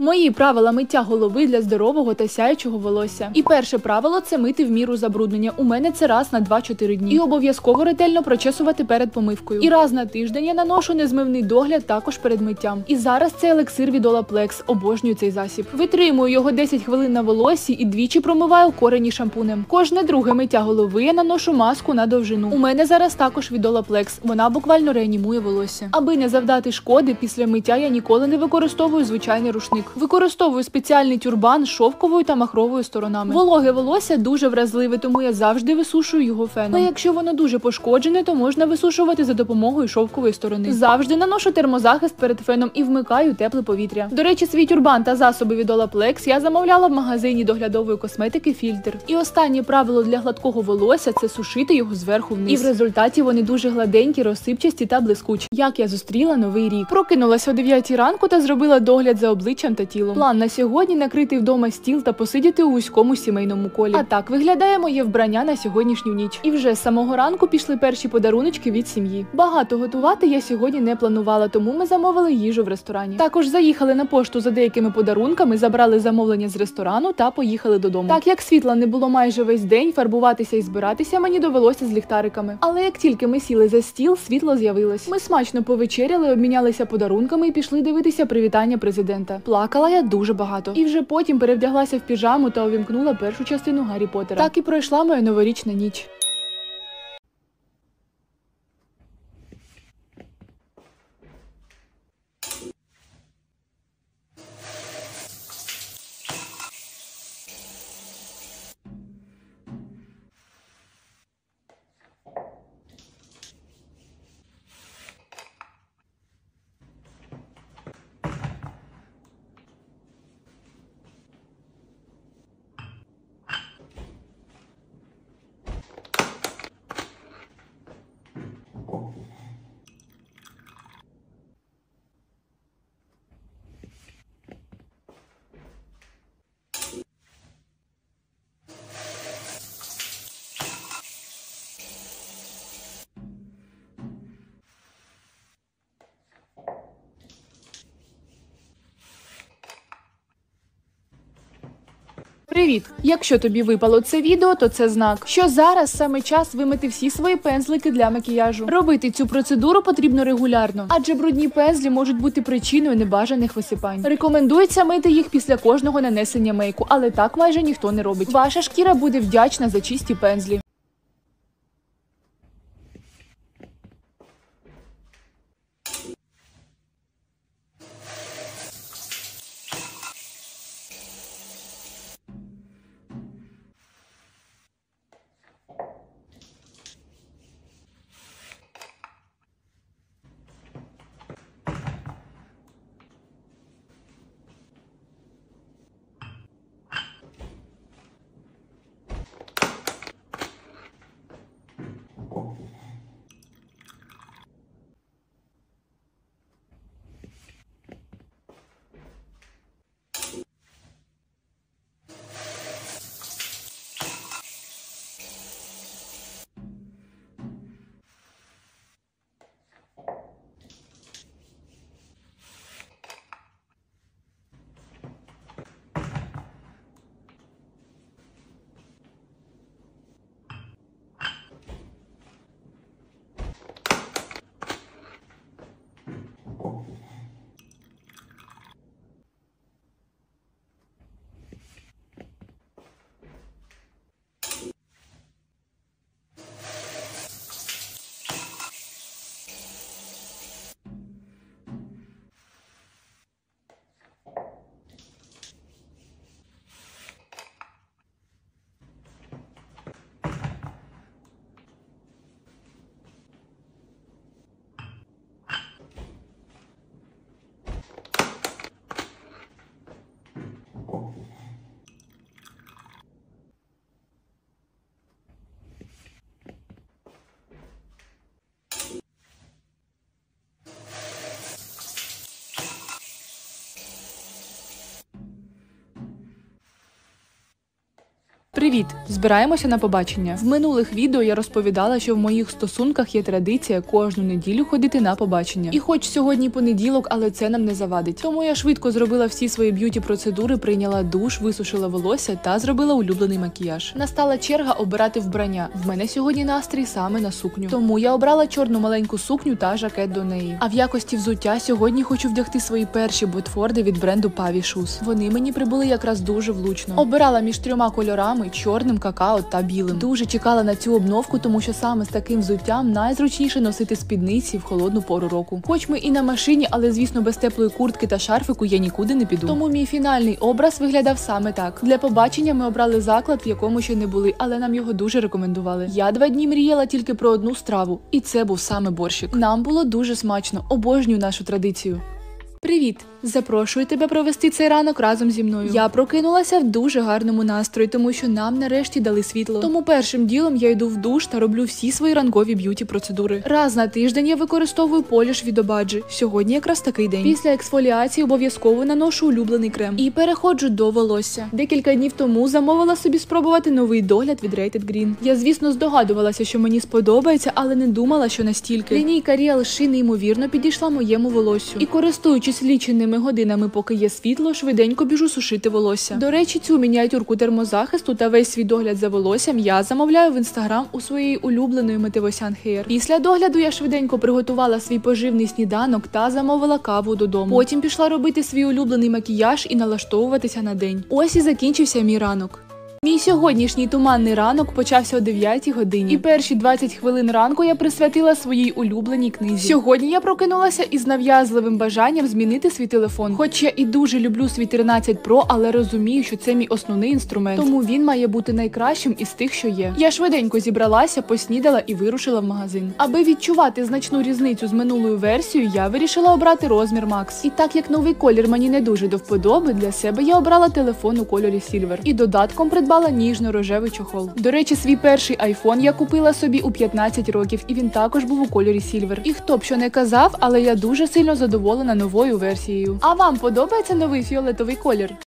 Мої правила миття голови для здорового та сяючого волосся. І перше правило – це мити в міру забруднення. У мене це раз на 2-4 дні. І обов'язково ретельно прочесувати перед помивкою. І раз на тиждень я наношу незмивний догляд також перед миттям. І зараз це елексир від Olaplex. Обожнюю цей засіб. Витримую його 10 хвилин на волосі і двічі промиваю корені шампунем. Кожне друге миття голови я наношу маску на довжину. У мене зараз також від Olaplex. Вона буквально реанімує волосся. Аби не завдати шкоди, після миття я ніколи не використовую звичайний рушник. Використовую спеціальний тюрбан з шовковою та махровою сторонами. Вологе волосся дуже вразливе, тому я завжди висушую його феном. Але якщо воно дуже пошкоджене, то можна висушувати за допомогою шовкової сторони. Завжди наношу термозахист перед феном і вмикаю тепле повітря. До речі, свій тюрбан та засоби від Olaplex я замовляла в магазині доглядової косметики «Фільтр». І останнє правило для гладкого волосся – це сушити його зверху вниз. І в результаті вони дуже гладенькі, розсипчасті та блискучі. Як я зустріла новий рік. Прокинулася о 9 ранку та зробила догляд за обличчям та тілом. План на сьогодні – накрити вдома стіл та посидіти у вузькому сімейному колі. А так виглядає моє вбрання на сьогоднішню ніч. І вже з самого ранку пішли перші подаруночки від сім'ї. Багато готувати я сьогодні не планувала, тому ми замовили їжу в ресторані. Також заїхали на пошту за деякими подарунками, забрали замовлення з ресторану та поїхали додому. Так як світла не було майже весь день, фарбуватися і збиратися мені довелося з ліхтариками. Але як тільки ми сіли за стіл, світло з'явилось. Ми смачно повечеряли, обмінялися подарунками і пішли дивитися привітання президента. Плакала я дуже багато. І вже потім перевдяглася в піжаму та увімкнула першу частину Гаррі Поттера. Так і пройшла моя новорічна ніч. Привіт! Якщо тобі випало це відео, то це знак, що зараз саме час вимити всі свої пензлики для макіяжу. Робити цю процедуру потрібно регулярно, адже брудні пензлі можуть бути причиною небажаних висипань. Рекомендується мити їх після кожного нанесення мейку, але так майже ніхто не робить. Ваша шкіра буде вдячна за чисті пензлі. Привіт! Збираємося на побачення. В минулих відео я розповідала, що в моїх стосунках є традиція кожну неділю ходити на побачення. І хоч сьогодні понеділок, але це нам не завадить. Тому я швидко зробила всі свої б'юті-процедури, прийняла душ, висушила волосся та зробила улюблений макіяж. Настала черга обирати вбрання. В мене сьогодні настрій саме на сукню. Тому я обрала чорну маленьку сукню та жакет до неї. А в якості взуття сьогодні хочу вдягти свої перші ботфорди від бренду Pavi Shoes. Вони мені прибули якраз дуже влучно. Обирала між 3 кольорами: чорним, какао та білим. Дуже чекала на цю обновку, тому що саме з таким взуттям найзручніше носити спідниці в холодну пору року. Хоч ми і на машині, але звісно без теплої куртки та шарфику я нікуди не піду. Тому мій фінальний образ виглядав саме так. Для побачення ми обрали заклад, в якому ще не були, але нам його дуже рекомендували. Я 2 дні мріяла тільки про одну страву, і це був саме борщик. Нам було дуже смачно, обожнюю нашу традицію. Привіт! Запрошую тебе провести цей ранок разом зі мною. Я прокинулася в дуже гарному настрої, тому що нам нарешті дали світло. Тому першим ділом я йду в душ та роблю всі свої ранкові б'юті-процедури. Раз на тиждень я використовую поліш від Obagi. Сьогодні якраз такий день. Після ексфоліації обов'язково наношу улюблений крем. І переходжу до волосся. Декілька днів тому замовила собі спробувати новий догляд від Rated Green. Я, звісно, здогадувалася, що мені сподобається, але не думала, що настільки. Лінійка Real She неймовірно підійшла моєму волоссю. І користуючись ліченими годинами, поки є світло, швиденько біжу сушити волосся. До речі, цю мініатюрку термозахисту та весь свій догляд за волоссям я замовляю в інстаграм у своєї улюбленої Мотивосян Hair. Після догляду я швиденько приготувала свій поживний сніданок та замовила каву додому. Потім пішла робити свій улюблений макіяж і налаштовуватися на день. Ось і закінчився мій ранок. Мій сьогоднішній туманний ранок почався о 9 годині. І перші 20 хвилин ранку я присвятила своїй улюбленій книзі. Сьогодні я прокинулася із нав'язливим бажанням змінити свій телефон. Хоч я і дуже люблю свій 13 Pro, але розумію, що це мій основний інструмент. Тому він має бути найкращим із тих, що є. Я швиденько зібралася, поснідала і вирушила в магазин. Аби відчувати значну різницю з минулою версією, я вирішила обрати розмір Max. І так як новий колір мені не дуже до вподоби, для себе я обрала телефон у кольорі Silver. І додатком придбала ніжно-рожевий чохол. До речі, свій перший iPhone я купила собі у 15 років, і він також був у кольорі Silver. І хто б що не казав, але я дуже сильно задоволена новою версією. А вам подобається новий фіолетовий колір?